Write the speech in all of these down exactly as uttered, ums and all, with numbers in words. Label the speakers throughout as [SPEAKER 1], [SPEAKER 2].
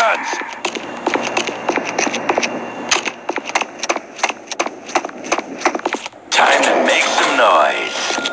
[SPEAKER 1] guns. Time to make some noise.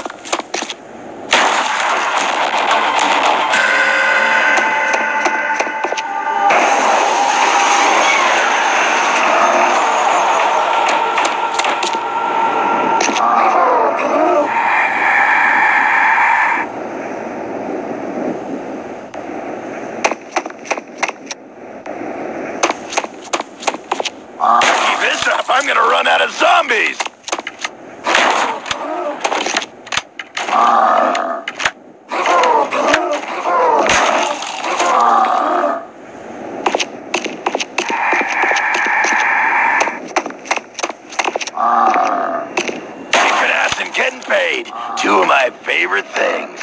[SPEAKER 1] Keep this up, I'm gonna run out of zombies! Kicking ass and getting paid. Two of my favorite things.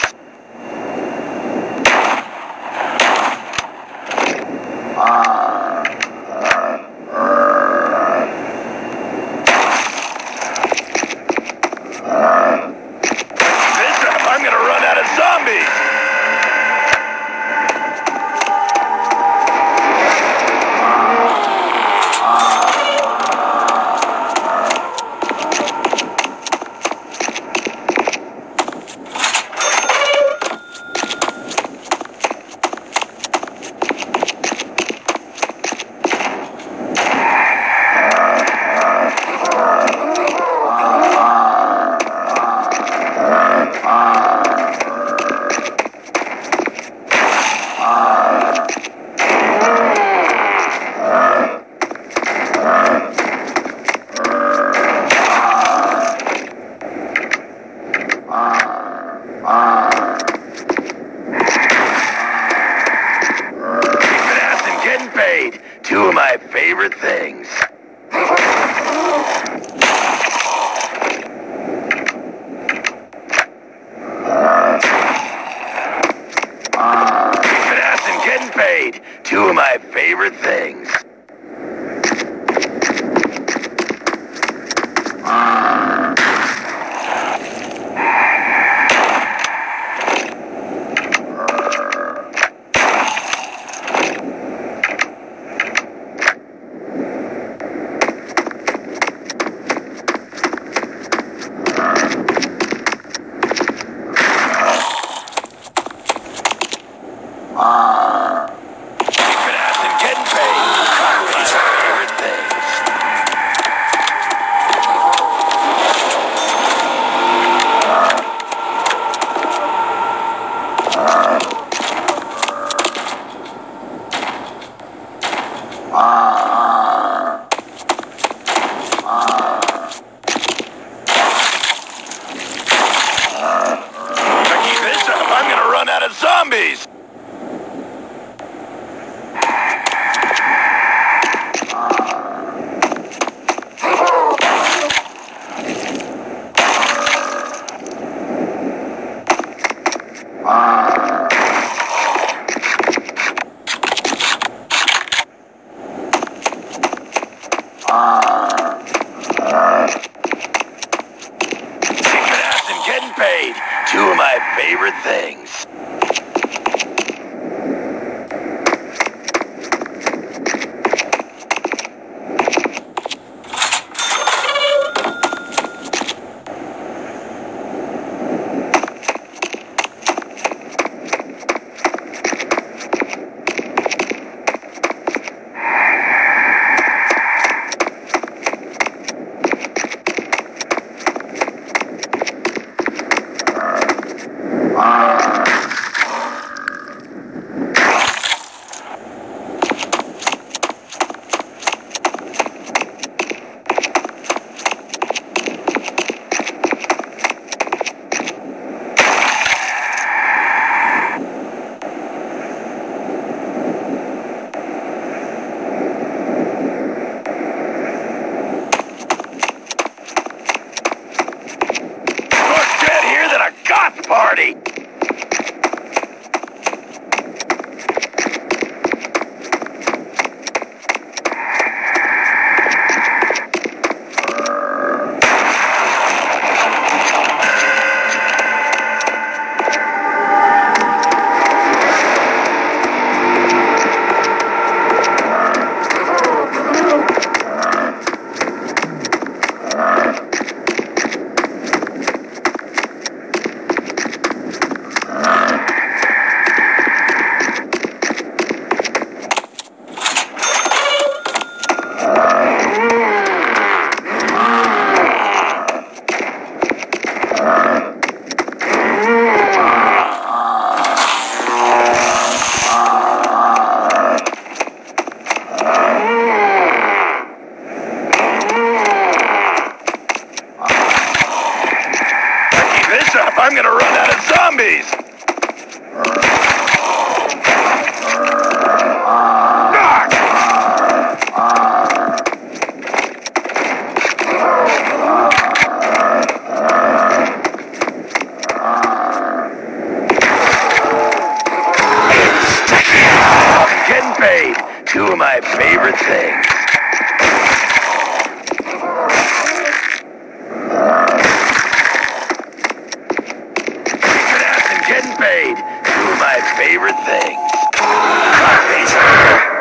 [SPEAKER 1] This time I'm gonna run out of zombies! Paid. Two of my favorite things. Kicking ass and getting paid. Two of my favorite things. Kicking ass and getting paid. Two of my favorite things. If I keep this up, I'm gonna run out of zombies! Kicking ass and getting paid. Two of my favorite things. paid. Two of my favorite things. Kicking ass and getting paid. Two of my favorite things. Coffee.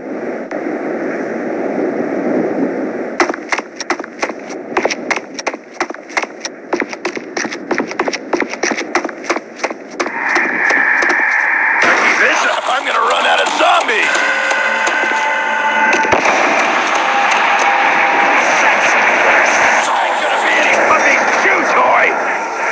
[SPEAKER 1] I'm gonna run out of zombies! Ain't gonna be any fucking chew toy!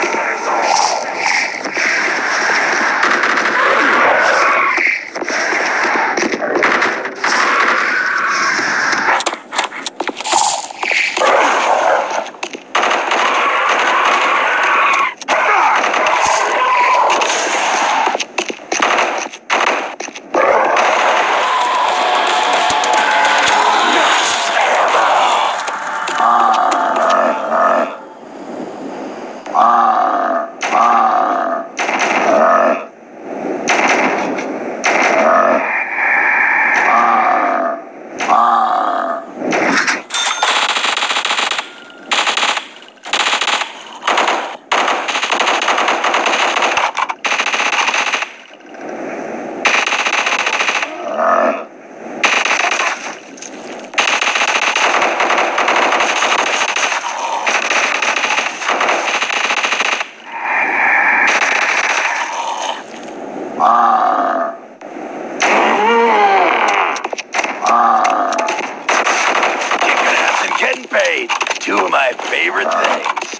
[SPEAKER 1] Paid. Two of my favorite things.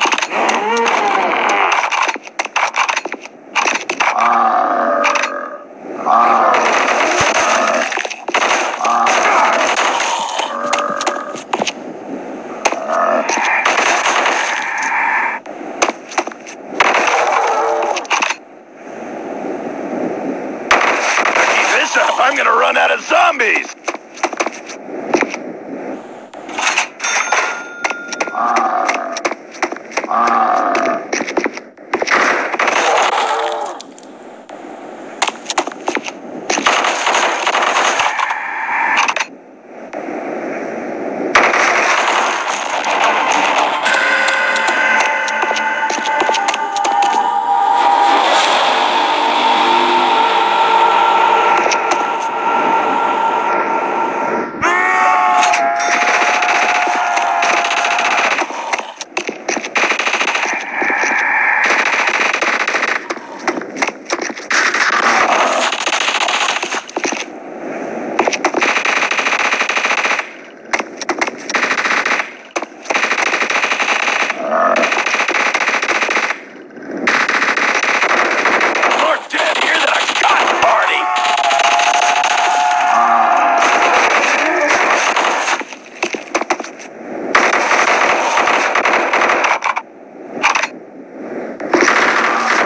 [SPEAKER 1] Keep this up, I'm gonna run out of zombies!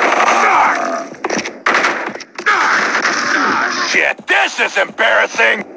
[SPEAKER 1] Shit, this is embarrassing!